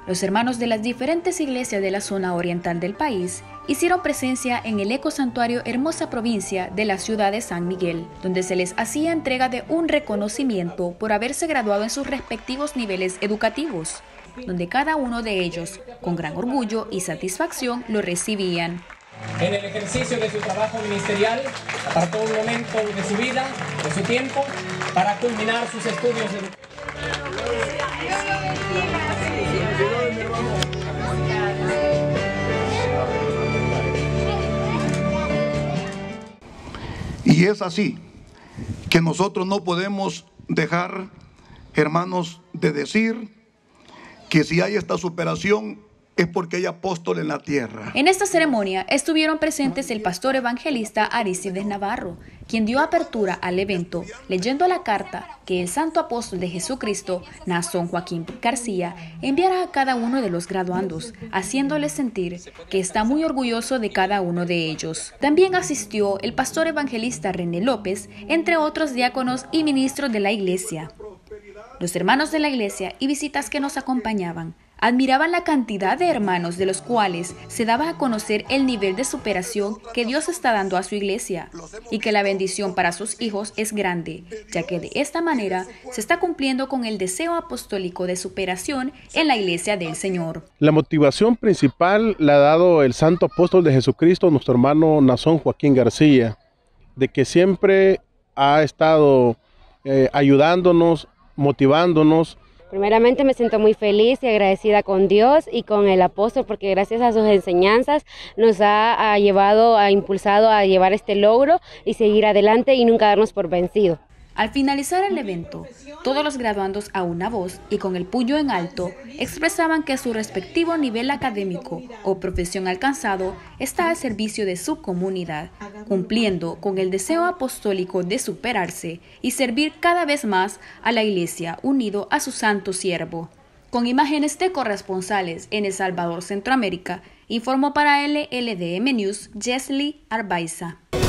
Los hermanos de las diferentes iglesias de la zona oriental del país hicieron presencia en el ecosantuario Hermosa Provincia de la ciudad de San Miguel, donde se les hacía entrega de un reconocimiento por haberse graduado en sus respectivos niveles educativos, donde cada uno de ellos, con gran orgullo y satisfacción, lo recibían. En el ejercicio de su trabajo ministerial, apartó un momento de su vida, de su tiempo, para culminar sus estudios educativos. Y es así que nosotros no podemos dejar, hermanos, de decir que si hay esta superación es porque hay apóstol en la tierra. En esta ceremonia estuvieron presentes el pastor evangelista Arícides Navarro, quien dio apertura al evento leyendo la carta que el santo apóstol de Jesucristo, Naasón Joaquín García, enviará a cada uno de los graduandos, haciéndoles sentir que está muy orgulloso de cada uno de ellos. También asistió el pastor evangelista René López, entre otros diáconos y ministros de la iglesia. Los hermanos de la iglesia y visitas que nos acompañaban admiraban la cantidad de hermanos de los cuales se daba a conocer el nivel de superación que Dios está dando a su iglesia y que la bendición para sus hijos es grande, ya que de esta manera se está cumpliendo con el deseo apostólico de superación en la iglesia del Señor. La motivación principal la ha dado el santo apóstol de Jesucristo, nuestro hermano Naasón Joaquín García, de que siempre ha estado ayudándonos, motivándonos. Primeramente me siento muy feliz y agradecida con Dios y con el apóstol porque gracias a sus enseñanzas nos ha impulsado a llevar este logro y seguir adelante y nunca darnos por vencido. Al finalizar el evento, todos los graduandos a una voz y con el puño en alto expresaban que su respectivo nivel académico o profesión alcanzado está al servicio de su comunidad, cumpliendo con el deseo apostólico de superarse y servir cada vez más a la iglesia unido a su santo siervo. Con imágenes de corresponsales en El Salvador, Centroamérica, informó para LLDM News Jesly Arbaiza.